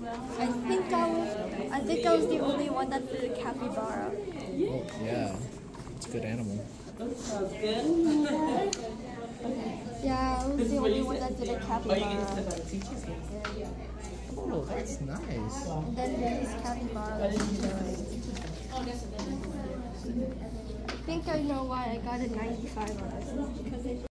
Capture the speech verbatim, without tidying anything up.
I think I was, I think I was the only one that did a capybara. Oh, yeah. It's a good animal. Sounds good. Yeah, I was the only one that did a capybara. Oh, that's nice. And then there's capybara. I think I know why I got a ninety-five on this.